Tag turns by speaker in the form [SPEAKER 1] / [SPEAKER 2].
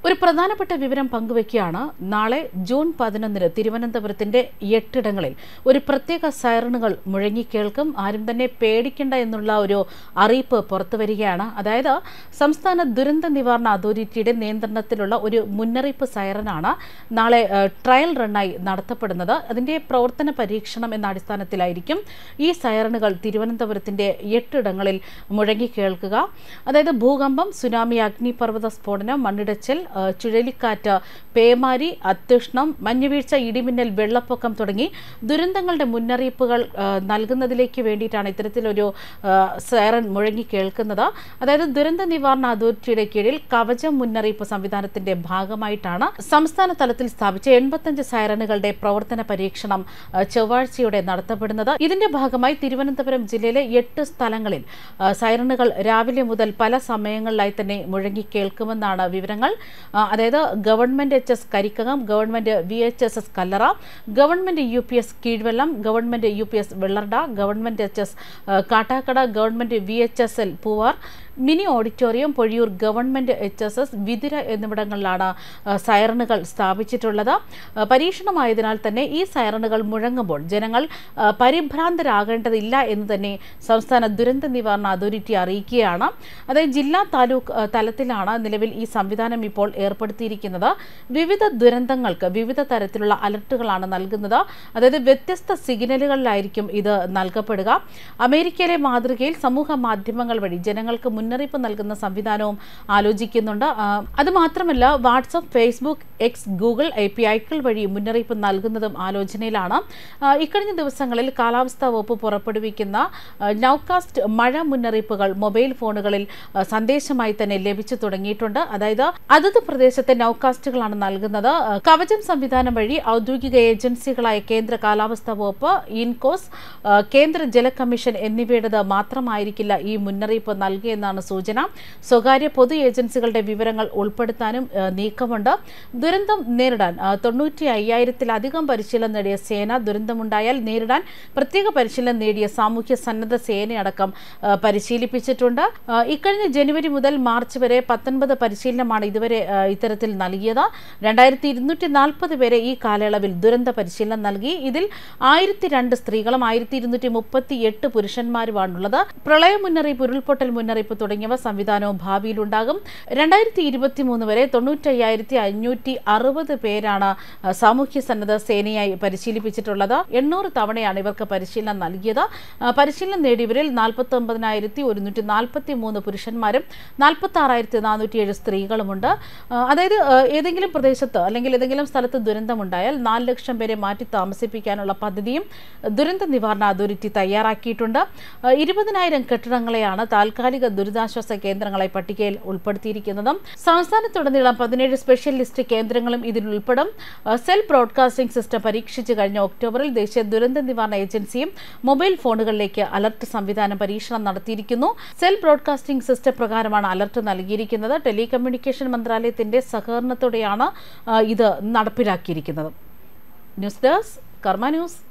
[SPEAKER 1] ഒരു പ്രധാനപ്പെട്ട വിവരം പങ്കുവയ്ക്കുകയാണ്. നാളെ ജൂൺ 11 തിരുവനന്തപുരത്തിന്റെ 8 ഇടങ്ങളിൽ ഒരു പ്രത്യേക സൈറണുകൾ മുഴങ്ങിക്കേൾക്കും. ആരും തന്നെ പേടിക്കേണ്ട എന്നുള്ള ഒരു അറിയിപ്പ് പുറത്തുവരികയാണ്. അതായത് സംസ്ഥാന ദുരന്ത നിവാരണ അതോറിറ്റിയുടെ നിയന്ത്രണത്തിലുള്ള ഒരു മുന്നറിയിപ്പ് സൈറനാണ് നാളെ ട്രയൽ റണ്ണായി നടത്തപ്പെടുന്നത്. അതിന്റെ പ്രവർത്തന പരീക്ഷണം എന്ന അടിസ്ഥാനത്തിലായിരിക്കും ഈ സൈറണുകൾ തിരുവനന്തപുരത്തിന്റെ 8 ഇടങ്ങളിൽ മുഴങ്ങിക്കേൾക്കുക. അതായത് ഭൂകമ്പം, സുനാമി, അഗ്നിപർവ്വത സ്ഫോടനം, മണ്ണിടിച്ചിൽ, ചുഴലിക്കാറ്റ്, പേമാരി, അത്യുഷ്ണം, മഞ്ഞുവീഴ്ച, ഇടിമിന്നൽ, വെള്ളപ്പൊക്കം തുടങ്ങി ദുരന്തങ്ങളുടെ മുന്നറിയിപ്പുകൾ നൽകുന്നതിലേക്ക് വേണ്ടിയിട്ടാണ് ഇത്തരത്തിലൊരു സൈറൺ മുഴങ്ങി കേൾക്കുന്നത്. അതായത് ദുരന്ത നിവാരണ അതോറിറ്റിയുടെ കീഴിൽ കവചം മുന്നറിയിപ്പ് സംവിധാനത്തിന്റെ ഭാഗമായിട്ടാണ് സംസ്ഥാന തലത്തിൽ സ്ഥാപിച്ച 85 സൈറണുകളുടെ പ്രവർത്തന പരീക്ഷണം ചൊവ്വാഴ്ചയോടെ നടത്തപ്പെടുന്നത്. ഇതിന്റെ ഭാഗമായി തിരുവനന്തപുരം ജില്ലയിലെ 8 സ്ഥലങ്ങളിൽ സൈറണുകൾ രാവിലെ മുതൽ പല സമയങ്ങളിലായി തന്നെ മുഴങ്ങി കേൾക്കുമെന്നാണ് വിവരങ്ങൾ. അതായത് government HS Karikkakom, government VHSS Kallara, government UPS Keezhvellam, government UPS Vellarada, government HS Kattakkada, government VHSL Poovar, mini auditorium, Pozhiyoor, government HSS Vithura എന്നിവിടങ്ങളിലാണ് സൈറണുകൾ സ്ഥാപിച്ചിട്ടുള്ളത്. പരീക്ഷണമായതിനാൽ തന്നെ ഈ സൈറണുകൾ മുഴങ്ങുമ്പോൾ ജനങ്ങൾ പരിഭ്രാന്തരാകേണ്ടതില്ല എന്ന് തന്നെ സംസ്ഥാന ദുരന്ത നിവാരണ അതോറിറ്റി അറിയിക്കുകയാണ്. അതായത് ജില്ലാ താലൂക്ക് തലത്തിലാണ് നിലവിൽ ഈ സംവിധാനം ഇപ്പോൾ ഏർപ്പെടുത്തിയിരിക്കുന്നത്. വിവിധ ദുരന്തങ്ങൾക്ക് വിവിധ തരത്തിലുള്ള അലർട്ടുകളാണ് നൽകുന്നത്. അതായത് വ്യത്യസ്ത സിഗ്നലുകളിലായിരിക്കും ഇത് നൽകപ്പെടുക. അമേരിക്കയിലെ മാതൃകയിൽ സമൂഹ മാധ്യമങ്ങൾ വഴി ജനങ്ങൾക്ക് മുന്നറിയിപ്പ് നൽകുന്ന സംവിധാനവും ആലോചിക്കുന്നുണ്ട്. അതുമാത്രമല്ല വാട്സപ്പ്, ഫേസ്ബുക്ക്, എക്സ്, ഗൂഗിൾ APIകൾ വഴി മുന്നറിയിപ്പ് നൽകുന്നതും ആലോചനയിലാണ്. ഇക്കഴിഞ്ഞ ദിവസങ്ങളിൽ കാലാവസ്ഥാ വകുപ്പ് പുറപ്പെടുവിക്കുന്ന നൗകാസ്റ്റ് മഴ മുന്നറിയിപ്പുകൾ മൊബൈൽ ഫോണുകളിൽ സന്ദേശമായി തന്നെ ലഭിച്ചു തുടങ്ങിയിട്ടുണ്ട്. അതായത് അതത് പ്രദേശത്തെ നൗകാസ്റ്റുകളാണ് നൽകുന്നത്. കവചം സംവിധാനം വഴി ഔദ്യോഗിക ഏജൻസികളായ കേന്ദ്ര കാലാവസ്ഥാ വകുപ്പ്, ഇൻകോസ്, കേന്ദ്ര ജല കമ്മീഷൻ എന്നിവയുടേത് മാത്രമായിരിക്കില്ല ഈ മുന്നറിയിപ്പ് നൽകിയെന്നാണ് സൂചന. സ്വകാര്യ പൊതു ഏജൻസികളുടെ വിവരങ്ങൾ ഉൾപ്പെടുത്താനും നീക്കമുണ്ട്. ദുരന്തം നേരിടാൻ 95,000-ത്തിലധികം പരിശീലനം നേടിയ സേന, ദുരന്തമുണ്ടായാൽ നേരിടാൻ പ്രത്യേക പരിശീലനം നേടിയ സാമൂഹ്യ സന്നദ്ധ സേനയടക്കം പരിശീലിപ്പിച്ചിട്ടുണ്ട്. ഇക്കഴിഞ്ഞ ജനുവരി മുതൽ മാർച്ച് വരെ 19 പരിശീലനമാണ് ഇതുവരെ ഇത്തരത്തിൽ നൽകിയത്. 2240 പേരെ ഈ കാലയളവിൽ ദുരന്ത പരിശീലനം നൽകി. ഇതിൽ 1002 സ്ത്രീകളും 1238 പുരുഷന്മാരുമാണുള്ളത്. പ്രളയ മുന്നറിയിപ്പ്, ഉരുൾപൊട്ടൽ മുന്നറിയിപ്പ് തുടങ്ങിയവ സംവിധാനവും ഭാവിയിലുണ്ടാകും. 2023 വരെ 95,560 പേരാണ് സാമൂഹ്യ സന്നദ്ധ സേനയായി പരിശീലിപ്പിച്ചിട്ടുള്ളത്. 800 തവണയാണ് ഇവർക്ക് പരിശീലനം നൽകിയത്. പരിശീലനം നേടിയവരിൽ 49,143 പുരുഷന്മാരും 46,407 സ്ത്രീകളുമുണ്ട്. അതായത് ഏതെങ്കിലും പ്രദേശത്ത് അല്ലെങ്കിൽ ഏതെങ്കിലും സ്ഥലത്ത് ദുരന്തമുണ്ടായാൽ 4 ലക്ഷം പേരെ മാറ്റി താമസിപ്പിക്കാനുള്ള പദ്ധതിയും ദുരന്ത നിവാരണ അതോറിറ്റി തയ്യാറാക്കിയിട്ടുണ്ട്. 20,000 കെട്ടിടങ്ങളെയാണ് താൽക്കാലിക ദുരിതാശ്വാസ കേന്ദ്രങ്ങളെ പട്ടികയിൽ ഉൾപ്പെടുത്തിയിരിക്കുന്നതും. സംസ്ഥാനത്തുടനീളം 17 സ്പെഷ്യൽ ലിസ്റ്റ് കേന്ദ്രങ്ങളും ഇതിൽ ഉൾപ്പെടും. സെൽഫ് ബ്രോഡ്കാസ്റ്റിംഗ് സിസ്റ്റം പരീക്ഷിച്ചു കഴിഞ്ഞ ഒക്ടോബറിൽ ദേശീയ ദുരന്ത നിവാരണ ഏജൻസിയും മൊബൈൽ ഫോണുകളിലേക്ക് അലർട്ട് സംവിധാനം പരീക്ഷണം നടത്തിയിരിക്കുന്നു. സെൽഫ് ബ്രോഡ്കാസ്റ്റിംഗ് സിസ്റ്റം പ്രകാരമാണ് അലർട്ട് നൽകിയിരിക്കുന്നത്. ടെലികമ്മ്യൂണിക്കേഷൻ മന്ത്രാലയത്തിന്റെ സഹകരണത്തോടെയാണ് ഇത് നടപ്പിലാക്കിയിരിക്കുന്നത്. News desk Karma news.